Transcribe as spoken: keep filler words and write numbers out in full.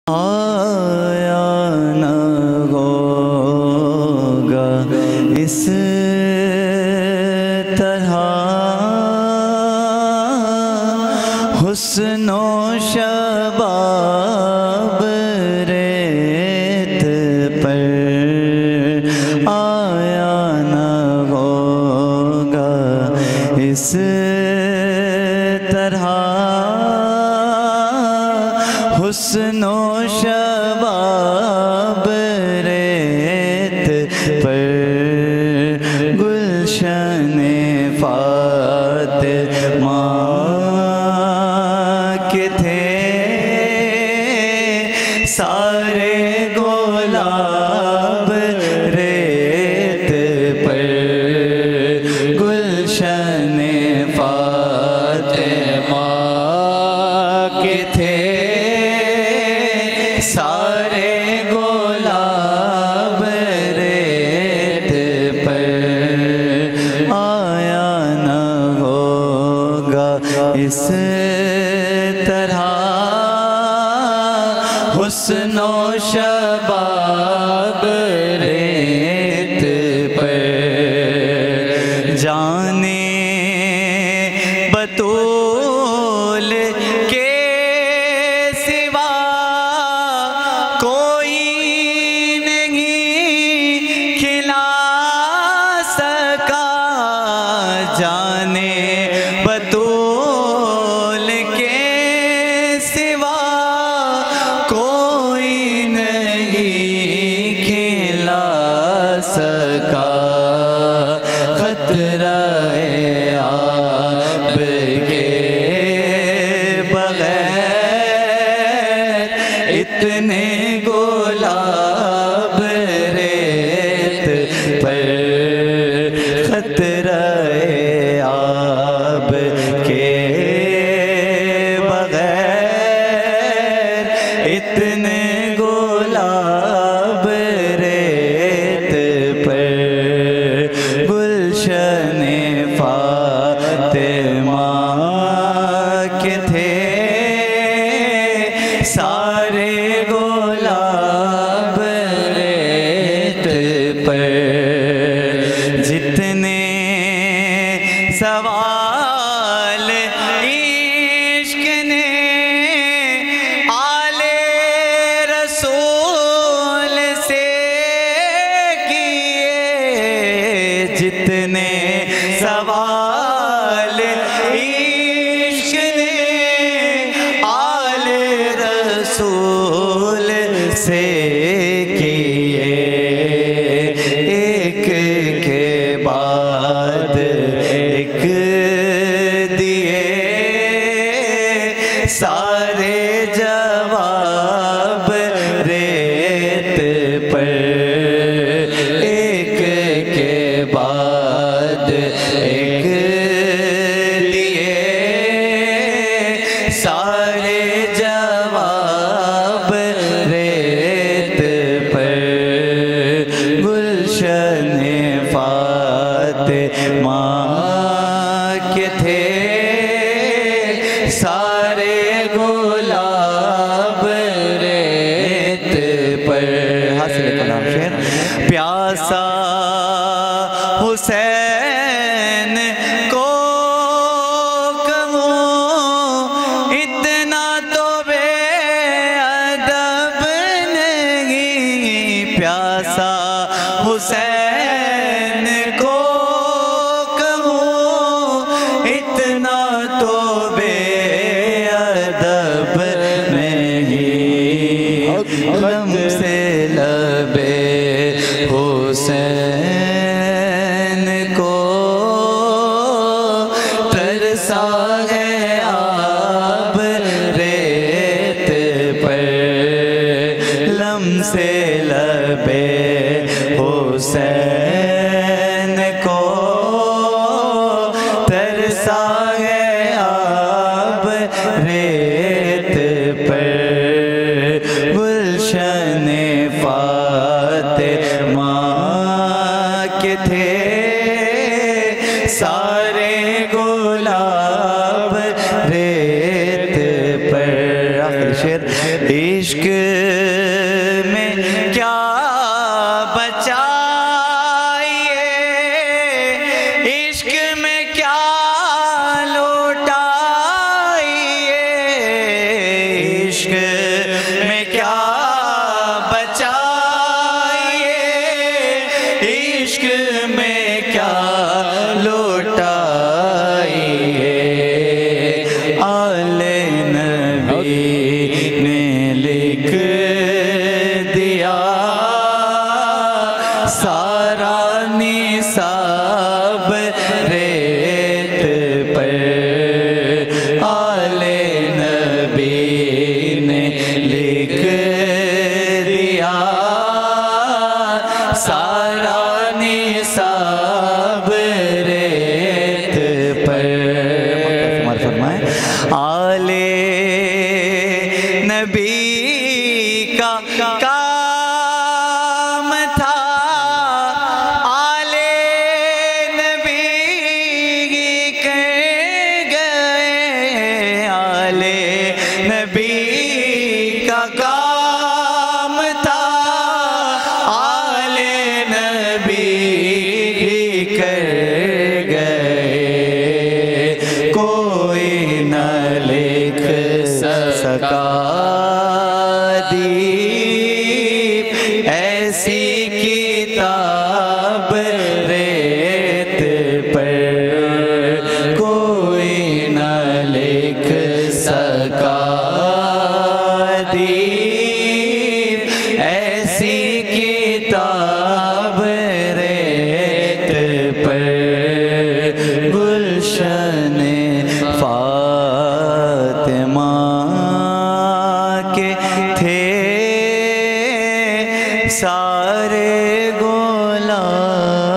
آیا نہ ہوگا اس طرح حسن و شباب ریت پر آیا نہ ہوگا اس طرح حسن و شباب ریت پر گلشن فاطمہ کے تھے سارے گلاب ریت پر گلشن فاطمہ کے تھے سارے گلاب ریت پر آیا نہ ہوگا اس طرح حسن و شباب ریت پر جانے بطول کے جانے بطول کے سوا کوئی نہیں کھلا سکا خطرہ آپ کے بغیر اتنے گلاب ریت پر خطرہ اتنے گلاب ریت پر گلشن فاطمہ کے تھے سارے گلاب ریت پر جتنے سوال عشق نے جتنے سوال عشق نے آل رسول سے کیے ایک کے بعد ایک دیے سارے جواب ریت پر بعد ایک دیے سارے جواب ریت پر گلشن فاطمہ کے تھے سارے گلاب ریت پر حاصل کلام شعر پیاسا حسین کو کہوں اتنا تو بے ادب نہیں پیاسا حسین کو کہوں اتنا تو بے ادب نہیں لم سے لبے حسین ترسا ہے آب ریت پر لم سے لبے حسین کو ترسا ہے آب ریت پر گلشن فاطمہ کے تھے سارے گلاب ریت پر عشق میں کیا بچائیے، عشق میں کیا لوٹائیے، عشق میں کیا بچائیے، عشق میں کیا لوٹائیے، آل نبی نے لکھ دیا سارا نصاب ریت پر، آل نبی نے لکھ دیا سارا نصاب ریت پر۔ فرمائیں آل نبی کا کام تھا، آل نبی کر گئے، آل نبی کا کام تھا، آل نبی کر گئے، کوئی نہ لکھ سکا دیپ ایسی کتاب ریت پر، کوئی نہ لکھ سکا دیپ ایسی کتاب ریت پر، گلشن فاطمہ کے تھے سارے غلام